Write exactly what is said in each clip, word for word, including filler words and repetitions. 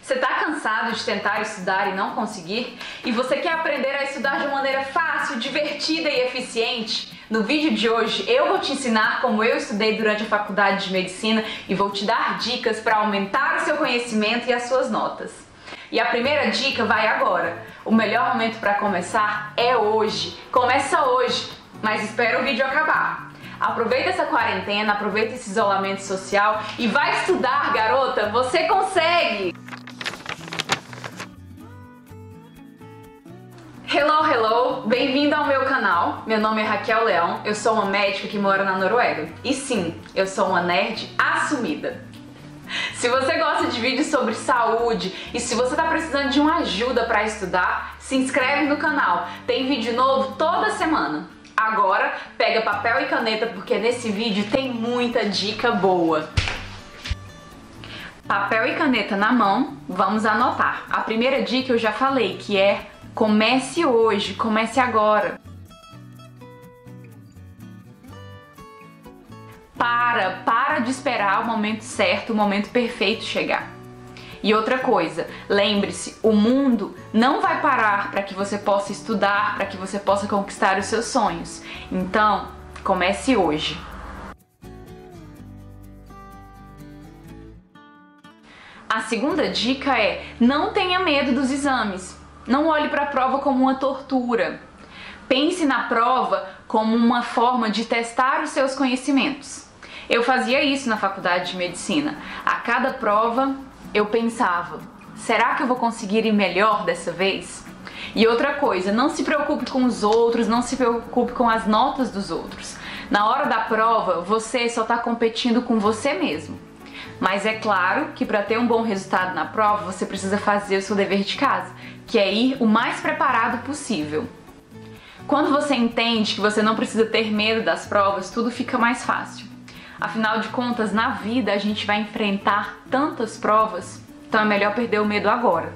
Você tá cansado de tentar estudar e não conseguir? E você quer aprender a estudar de uma maneira fácil, divertida e eficiente? No vídeo de hoje eu vou te ensinar como eu estudei durante a faculdade de medicina e vou te dar dicas para aumentar o seu conhecimento e as suas notas. E a primeira dica vai agora. O melhor momento para começar é hoje. Começa hoje, mas espera o vídeo acabar. Aproveita essa quarentena, aproveita esse isolamento social e vai estudar, garota! Você consegue! Hello, hello! Bem-vindo ao meu canal. Meu nome é Raquel Leão, eu sou uma médica que mora na Noruega. E sim, eu sou uma nerd assumida. Se você gosta de vídeos sobre saúde e se você está precisando de uma ajuda para estudar, se inscreve no canal. Tem vídeo novo toda semana. Agora, pega papel e caneta porque nesse vídeo tem muita dica boa. Papel e caneta na mão, vamos anotar. A primeira dica eu já falei, que é comece hoje, comece agora. Para, para de esperar o momento certo, o momento perfeito chegar. E outra coisa, lembre-se, o mundo não vai parar para que você possa estudar, para que você possa conquistar os seus sonhos. Então, comece hoje. A segunda dica é: não tenha medo dos exames. Não olhe para a prova como uma tortura. Pense na prova como uma forma de testar os seus conhecimentos. Eu fazia isso na faculdade de medicina. A cada prova eu pensava, será que eu vou conseguir ir melhor dessa vez? E outra coisa, não se preocupe com os outros, não se preocupe com as notas dos outros. Na hora da prova, você só está competindo com você mesmo. Mas é claro que para ter um bom resultado na prova, você precisa fazer o seu dever de casa, que é ir o mais preparado possível. Quando você entende que você não precisa ter medo das provas, tudo fica mais fácil. Afinal de contas, na vida a gente vai enfrentar tantas provas, então é melhor perder o medo agora.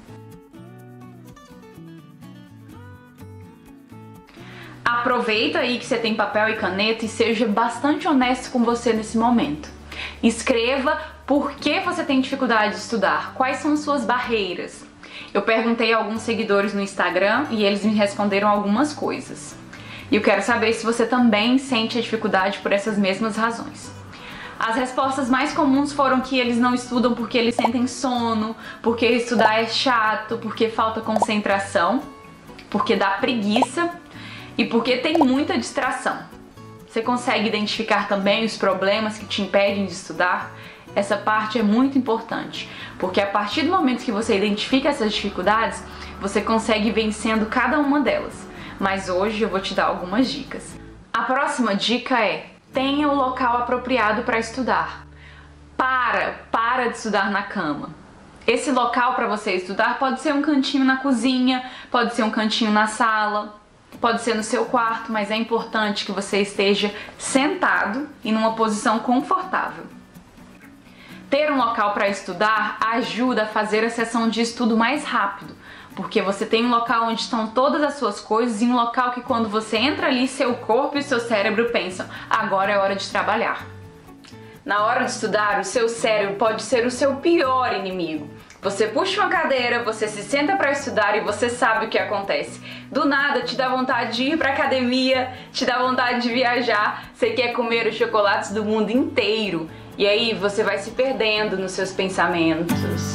Aproveita aí que você tem papel e caneta e seja bastante honesto com você nesse momento. Escreva por que você tem dificuldade de estudar, quais são suas barreiras. Eu perguntei a alguns seguidores no Instagram e eles me responderam algumas coisas. E eu quero saber se você também sente a dificuldade por essas mesmas razões. As respostas mais comuns foram que eles não estudam porque eles sentem sono, porque estudar é chato, porque falta concentração, porque dá preguiça e porque tem muita distração. Você consegue identificar também os problemas que te impedem de estudar? Essa parte é muito importante, porque a partir do momento que você identifica essas dificuldades, você consegue ir vencendo cada uma delas. Mas hoje eu vou te dar algumas dicas. A próxima dica é: tenha o local apropriado para estudar. Para, para de estudar na cama. Esse local para você estudar pode ser um cantinho na cozinha, pode ser um cantinho na sala, pode ser no seu quarto, mas é importante que você esteja sentado e numa posição confortável. Ter um local para estudar ajuda a fazer a sessão de estudo mais rápido, porque você tem um local onde estão todas as suas coisas e um local que quando você entra ali, seu corpo e seu cérebro pensam, agora é hora de trabalhar. Na hora de estudar, o seu cérebro pode ser o seu pior inimigo. Você puxa uma cadeira, você se senta para estudar e você sabe o que acontece. Do nada te dá vontade de ir para academia, te dá vontade de viajar, você quer comer os chocolates do mundo inteiro. E aí você vai se perdendo nos seus pensamentos.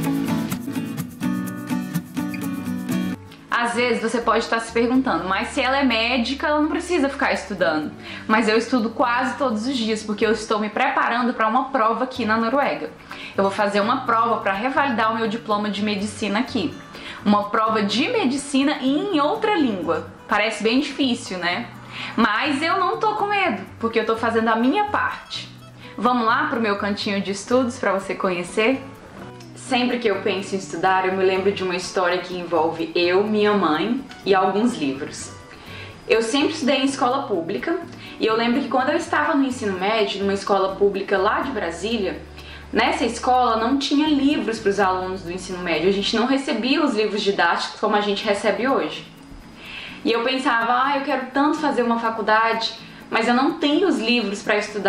Às vezes você pode estar se perguntando, mas se ela é médica, ela não precisa ficar estudando. Mas eu estudo quase todos os dias, porque eu estou me preparando para uma prova aqui na Noruega. Eu vou fazer uma prova para revalidar o meu diploma de medicina aqui. Uma prova de medicina em outra língua. Parece bem difícil, né? Mas eu não tô com medo, porque eu tô fazendo a minha parte. Vamos lá pro meu cantinho de estudos para você conhecer? Sempre que eu penso em estudar, eu me lembro de uma história que envolve eu, minha mãe e alguns livros. Eu sempre estudei em escola pública e eu lembro que quando eu estava no ensino médio, numa escola pública lá de Brasília, nessa escola não tinha livros para os alunos do ensino médio, a gente não recebia os livros didáticos como a gente recebe hoje. E eu pensava, ah, eu quero tanto fazer uma faculdade, mas eu não tenho os livros para estudar.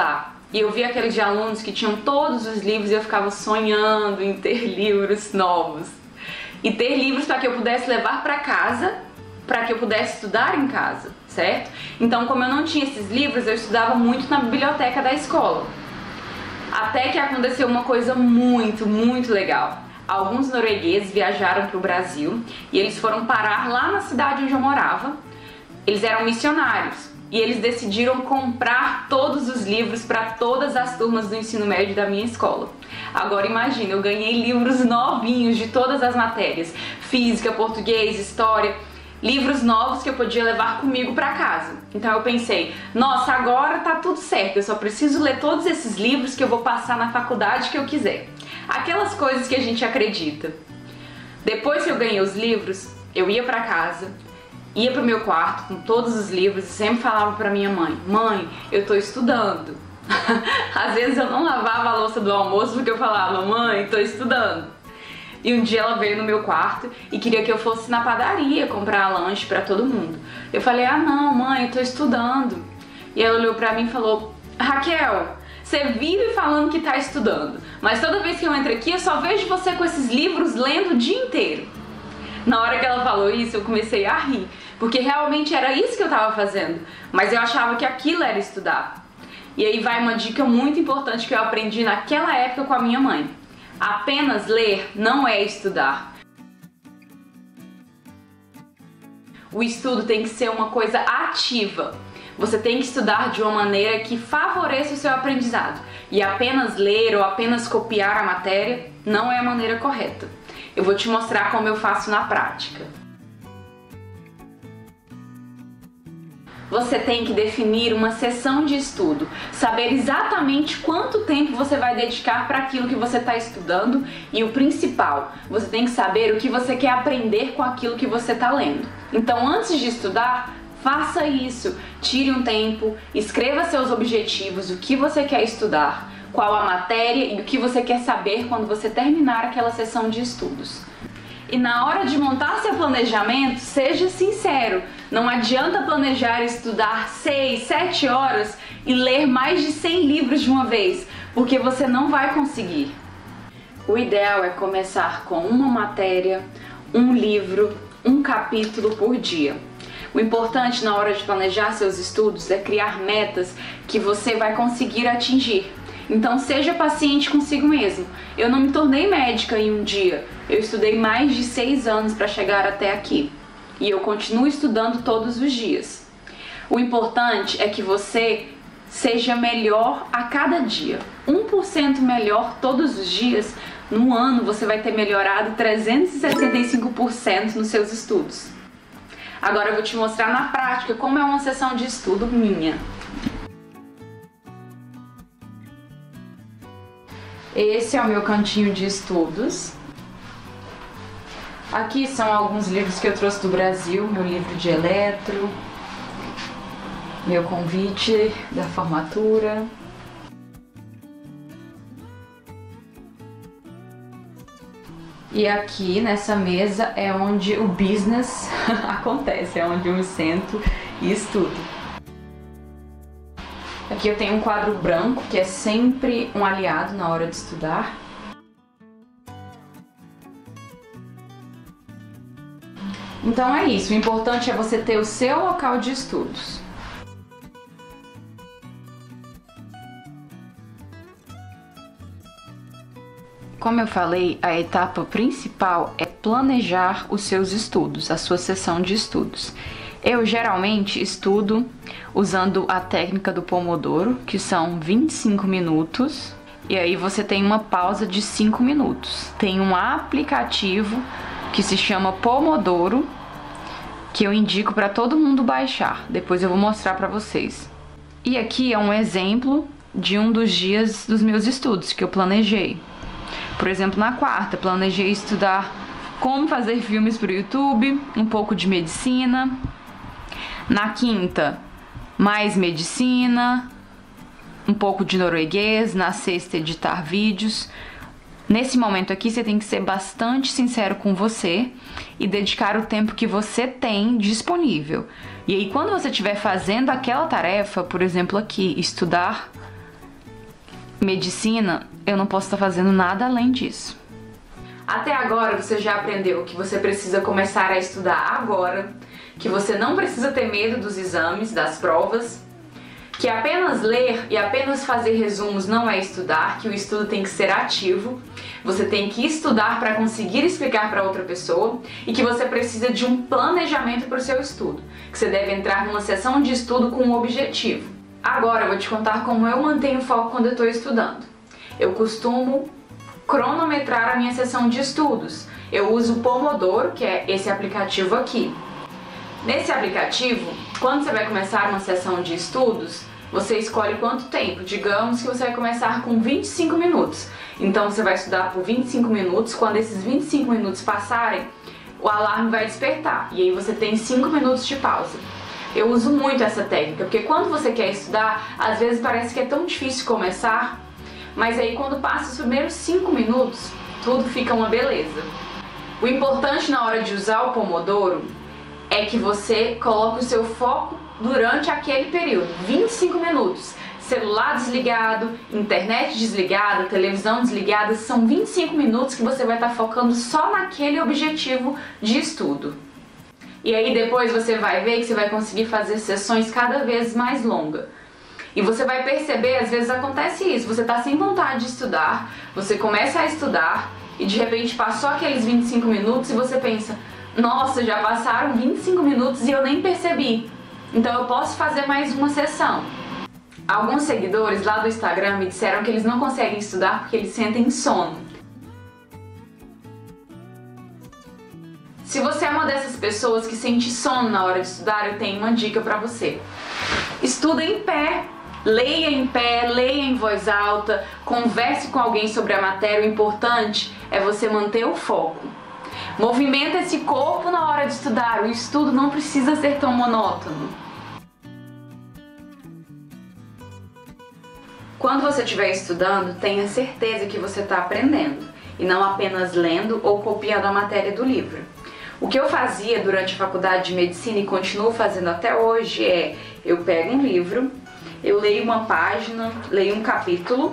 E eu vi aqueles de alunos que tinham todos os livros e eu ficava sonhando em ter livros novos. E ter livros para que eu pudesse levar para casa, para que eu pudesse estudar em casa, certo? Então, como eu não tinha esses livros, eu estudava muito na biblioteca da escola. Até que aconteceu uma coisa muito, muito legal. Alguns noruegueses viajaram para o Brasil e eles foram parar lá na cidade onde eu morava. Eles eram missionários e eles decidiram comprar todos os livros para todas as turmas do ensino médio da minha escola. Agora imagina, eu ganhei livros novinhos de todas as matérias, física, português, história, livros novos que eu podia levar comigo para casa. Então eu pensei, nossa, agora tá tudo certo, eu só preciso ler todos esses livros que eu vou passar na faculdade que eu quiser. Aquelas coisas que a gente acredita. Depois que eu ganhei os livros, eu ia para casa, ia pro meu quarto com todos os livros e sempre falava pra minha mãe, mãe, eu tô estudando. Às vezes eu não lavava a louça do almoço porque eu falava, mãe, tô estudando. E um dia ela veio no meu quarto e queria que eu fosse na padaria comprar lanche pra todo mundo. Eu falei, ah não, mãe, eu tô estudando. E ela olhou pra mim e falou, Raquel, você vive falando que tá estudando, mas toda vez que eu entro aqui eu só vejo você com esses livros lendo o dia inteiro. Na hora que ela falou isso, eu comecei a rir, porque realmente era isso que eu tava fazendo, mas eu achava que aquilo era estudar. E aí vai uma dica muito importante que eu aprendi naquela época com a minha mãe. Apenas ler não é estudar. O estudo tem que ser uma coisa ativa. Você tem que estudar de uma maneira que favoreça o seu aprendizado. E apenas ler ou apenas copiar a matéria não é a maneira correta. Eu vou te mostrar como eu faço na prática. Você tem que definir uma sessão de estudo, saber exatamente quanto tempo você vai dedicar para aquilo que você está estudando e o principal, você tem que saber o que você quer aprender com aquilo que você está lendo. Então, antes de estudar, faça isso, tire um tempo, escreva seus objetivos, o que você quer estudar, qual a matéria e o que você quer saber quando você terminar aquela sessão de estudos. E na hora de montar seu planejamento, seja sincero, não adianta planejar estudar seis, sete horas e ler mais de cem livros de uma vez, porque você não vai conseguir. O ideal é começar com uma matéria, um livro, um capítulo por dia. O importante na hora de planejar seus estudos é criar metas que você vai conseguir atingir. Então seja paciente consigo mesmo. Eu não me tornei médica em um dia, eu estudei mais de seis anos para chegar até aqui. E eu continuo estudando todos os dias. O importante é que você seja melhor a cada dia. um por cento melhor todos os dias, no ano você vai ter melhorado trezentos e sessenta e cinco por cento nos seus estudos. Agora eu vou te mostrar na prática como é uma sessão de estudo minha. Esse é o meu cantinho de estudos. Aqui são alguns livros que eu trouxe do Brasil, meu livro de eletro, meu convite da formatura. E aqui nessa mesa é onde o business acontece, é onde eu me sento e estudo. Aqui eu tenho um quadro branco, que é sempre um aliado na hora de estudar. Então é isso, o importante é você ter o seu local de estudos. Como eu falei, a etapa principal é planejar os seus estudos, a sua sessão de estudos. Eu geralmente estudo usando a técnica do Pomodoro, que são vinte e cinco minutos, e aí você tem uma pausa de cinco minutos. Tem um aplicativo que se chama Pomodoro, que eu indico para todo mundo baixar. Depois eu vou mostrar para vocês. E aqui é um exemplo de um dos dias dos meus estudos que eu planejei. Por exemplo, na quarta, planejei estudar como fazer filmes para o YouTube, um pouco de medicina. Na quinta, mais medicina, um pouco de norueguês. Na sexta, editar vídeos. Nesse momento aqui, você tem que ser bastante sincero com você e dedicar o tempo que você tem disponível. E aí, quando você estiver fazendo aquela tarefa, por exemplo aqui, estudar Medicina, eu não posso estar fazendo nada além disso. Até agora você já aprendeu que você precisa começar a estudar agora, que você não precisa ter medo dos exames, das provas, que apenas ler e apenas fazer resumos não é estudar, que o estudo tem que ser ativo, você tem que estudar para conseguir explicar para outra pessoa e que você precisa de um planejamento para o seu estudo, que você deve entrar numa sessão de estudo com um objetivo. Agora eu vou te contar como eu mantenho foco quando eu estou estudando. Eu costumo cronometrar a minha sessão de estudos. Eu uso o Pomodoro, que é esse aplicativo aqui. Nesse aplicativo, quando você vai começar uma sessão de estudos, você escolhe quanto tempo. Digamos que você vai começar com vinte e cinco minutos. Então você vai estudar por vinte e cinco minutos. Quando esses vinte e cinco minutos passarem, o alarme vai despertar. E aí você tem cinco minutos de pausa. Eu uso muito essa técnica, porque quando você quer estudar, às vezes parece que é tão difícil começar, mas aí quando passa os primeiros cinco minutos, tudo fica uma beleza. O importante na hora de usar o Pomodoro é que você coloque o seu foco durante aquele período, vinte e cinco minutos. Celular desligado, internet desligada, televisão desligada, são vinte e cinco minutos que você vai estar focando só naquele objetivo de estudo. E aí depois você vai ver que você vai conseguir fazer sessões cada vez mais longas. E você vai perceber, às vezes acontece isso, você está sem vontade de estudar, você começa a estudar e de repente passou aqueles vinte e cinco minutos e você pensa, nossa, já passaram vinte e cinco minutos e eu nem percebi, então eu posso fazer mais uma sessão. Alguns seguidores lá do Instagram me disseram que eles não conseguem estudar porque eles sentem sono. Se você é uma dessas pessoas que sente sono na hora de estudar, eu tenho uma dica pra você. Estuda em pé, leia em pé, leia em voz alta, converse com alguém sobre a matéria. O importante é você manter o foco. Movimenta esse corpo na hora de estudar, o estudo não precisa ser tão monótono. Quando você estiver estudando, tenha certeza que você está aprendendo e não apenas lendo ou copiando a matéria do livro. O que eu fazia durante a faculdade de medicina e continuo fazendo até hoje é, eu pego um livro, eu leio uma página, leio um capítulo,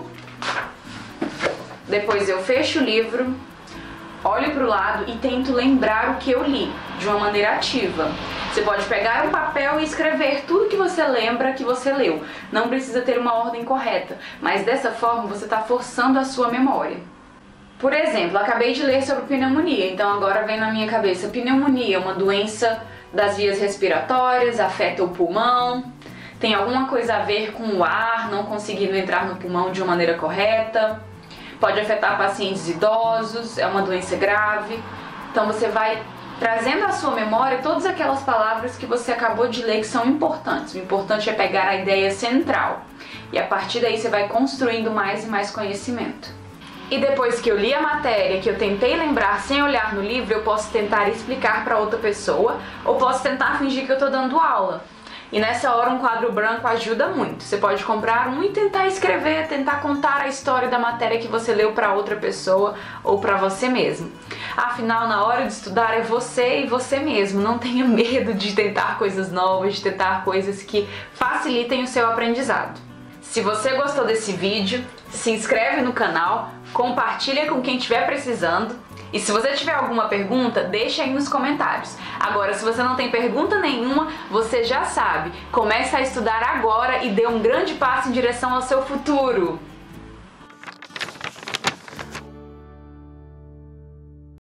depois eu fecho o livro, olho para o lado e tento lembrar o que eu li, de uma maneira ativa. Você pode pegar um papel e escrever tudo que você lembra que você leu. Não precisa ter uma ordem correta, mas dessa forma você está forçando a sua memória. Por exemplo, acabei de ler sobre pneumonia, então agora vem na minha cabeça, pneumonia é uma doença das vias respiratórias, afeta o pulmão, tem alguma coisa a ver com o ar não conseguindo entrar no pulmão de uma maneira correta, pode afetar pacientes idosos, é uma doença grave, então você vai trazendo à sua memória todas aquelas palavras que você acabou de ler que são importantes. O importante é pegar a ideia central e a partir daí você vai construindo mais e mais conhecimento. E depois que eu li a matéria, que eu tentei lembrar sem olhar no livro, eu posso tentar explicar para outra pessoa ou posso tentar fingir que eu estou dando aula. E nessa hora um quadro branco ajuda muito. Você pode comprar um e tentar escrever, tentar contar a história da matéria que você leu para outra pessoa ou para você mesmo. Afinal, na hora de estudar é você e você mesmo. Não tenha medo de tentar coisas novas, de tentar coisas que facilitem o seu aprendizado. Se você gostou desse vídeo, se inscreve no canal, compartilha com quem estiver precisando e se você tiver alguma pergunta, deixa aí nos comentários. Agora, se você não tem pergunta nenhuma, você já sabe, comece a estudar agora e dê um grande passo em direção ao seu futuro.